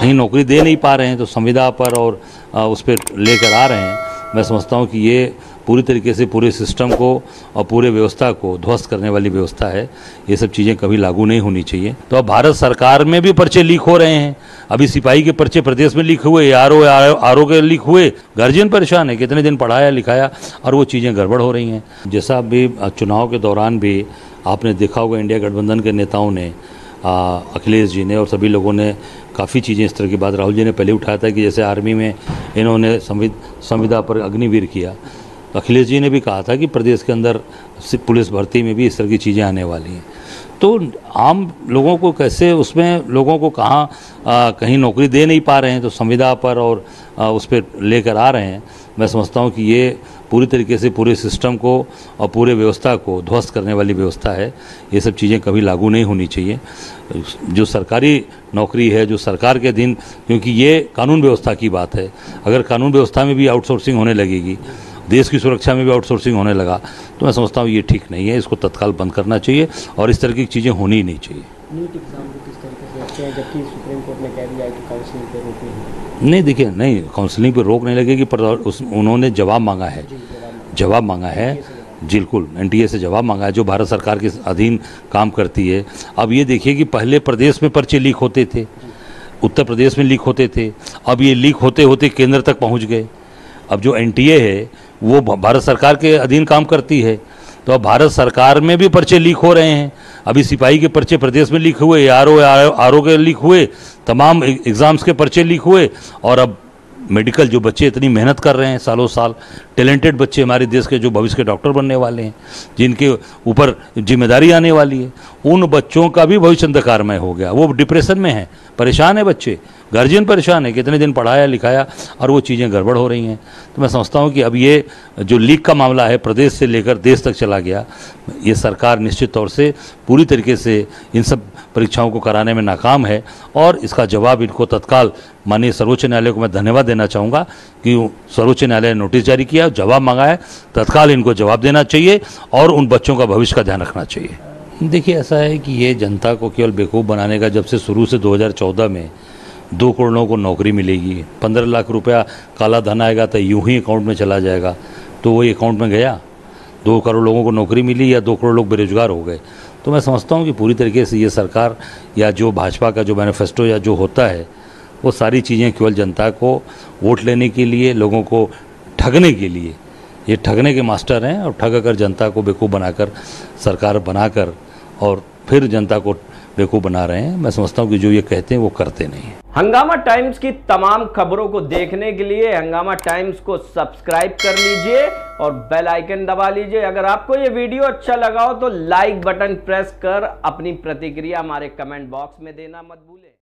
कहीं नौकरी दे नहीं पा रहे हैं तो संविदा पर और उस पर लेकर आ रहे हैं। मैं समझता हूँ कि ये पूरी तरीके से पूरे सिस्टम को और पूरे व्यवस्था को ध्वस्त करने वाली व्यवस्था है। ये सब चीज़ें कभी लागू नहीं होनी चाहिए। तो अब भारत सरकार में भी पर्चे लीक हो रहे हैं। अभी सिपाही के पर्चे प्रदेश में लीक हुए, आरओ के लीक हुए, गार्जियन परेशान है, कितने दिन पढ़ाया लिखाया और वो चीज़ें गड़बड़ हो रही हैं। जैसा अभी चुनाव के दौरान भी आपने देखा होगा, इंडिया गठबंधन के नेताओं ने, अखिलेश जी ने और सभी लोगों ने काफ़ी चीज़ें इस तरह की बात राहुल जी ने पहले उठाया था कि जैसे आर्मी में इन्होंने संविदा पर अग्निवीर किया, तो अखिलेश जी ने भी कहा था कि प्रदेश के अंदर पुलिस भर्ती में भी इस तरह की चीज़ें आने वाली हैं। तो आम लोगों को कैसे, उसमें लोगों को कहाँ कहीं नौकरी दे नहीं पा रहे हैं तो संविदा पर और उस पर लेकर आ रहे हैं। मैं समझता हूँ कि ये पूरी तरीके से पूरे सिस्टम को और पूरे व्यवस्था को ध्वस्त करने वाली व्यवस्था है। ये सब चीज़ें कभी लागू नहीं होनी चाहिए। जो सरकारी नौकरी है, जो सरकार के अधीन, क्योंकि ये कानून व्यवस्था की बात है, अगर कानून व्यवस्था में भी आउटसोर्सिंग होने लगेगी, देश की सुरक्षा में भी आउटसोर्सिंग होने लगा, तो मैं समझता हूँ ये ठीक नहीं है। इसको तत्काल बंद करना चाहिए और इस तरह की चीज़ें होनी ही नहीं चाहिए। नीट एग्जाम को किस तरीके से रखते हैं, जबकि सुप्रीम कोर्ट ने कह दिया है कि काउंसलिंग पे रोक नहीं? नहीं, देखिए, नहीं, काउंसलिंग पे रोक नहीं लगेगी, पर उन्होंने जवाब मांगा है, जवाब मांगा है, बिल्कुल एनटीए से जवाब मांगा है, जो भारत सरकार के अधीन काम करती है। अब ये देखिए कि पहले प्रदेश में पर्चे लीक होते थे, उत्तर प्रदेश में लीक होते थे, अब ये लीक होते होते केंद्र तक पहुँच गए। अब जो एनटीए है वो भारत सरकार के अधीन काम करती है, तो अब भारत सरकार में भी पर्चे लीक हो रहे हैं। अभी सिपाही के पर्चे प्रदेश में लीक हुए, आरओ के लीक हुए, तमाम एग्ज़ाम्स के पर्चे लीक हुए, और अब मेडिकल जो बच्चे इतनी मेहनत कर रहे हैं सालों साल, टैलेंटेड बच्चे हमारे देश के जो भविष्य के डॉक्टर बनने वाले हैं, जिनके ऊपर जिम्मेदारी आने वाली है, उन बच्चों का भी भविष्य अंधकारमय हो गया। वो डिप्रेशन में है, परेशान है बच्चे, गार्जियन परेशान है, कितने दिन पढ़ाया लिखाया और वो चीज़ें गड़बड़ हो रही हैं। तो मैं समझता हूँ कि अब ये जो लीक का मामला है प्रदेश से लेकर देश तक चला गया, ये सरकार निश्चित तौर से पूरी तरीके से इन सब परीक्षाओं को कराने में नाकाम है, और इसका जवाब इनको तत्काल, माननीय सर्वोच्च न्यायालय को मैं धन्यवाद देना चाहूँगा कि सर्वोच्च न्यायालय ने नोटिस जारी किया, जवाब मांगा है, तत्काल इनको जवाब देना चाहिए और उन बच्चों का भविष्य का ध्यान रखना चाहिए। देखिए, ऐसा है कि ये जनता को केवल बेवकूफ़ बनाने का, जब से शुरू से 2014 में 2 करोड़ लोगों को नौकरी मिलेगी, 15 लाख रुपया काला धन आएगा तो यूं ही अकाउंट में चला जाएगा, तो वो अकाउंट में गया, 2 करोड़ लोगों को नौकरी मिली या 2 करोड़ लोग बेरोजगार हो गए। तो मैं समझता हूँ कि पूरी तरीके से ये सरकार या जो भाजपा का जो मैनिफेस्टो या जो होता है, वो सारी चीज़ें केवल जनता को वोट लेने के लिए, लोगों को ठगने के लिए, ये ठगने के मास्टर हैं, और ठग कर जनता को बेवकूफ़ बनाकर, सरकार बनाकर और फिर जनता को बेवकूफ़ बना रहे हैं। मैं समझता हूँ कि जो ये कहते हैं वो करते नहीं हैं। हंगामा टाइम्स की तमाम खबरों को देखने के लिए हंगामा टाइम्स को सब्सक्राइब कर लीजिए और बेल आइकन दबा लीजिए। अगर आपको ये वीडियो अच्छा लगा हो तो लाइक बटन प्रेस कर अपनी प्रतिक्रिया हमारे कमेंट बॉक्स में देना मत भूलें।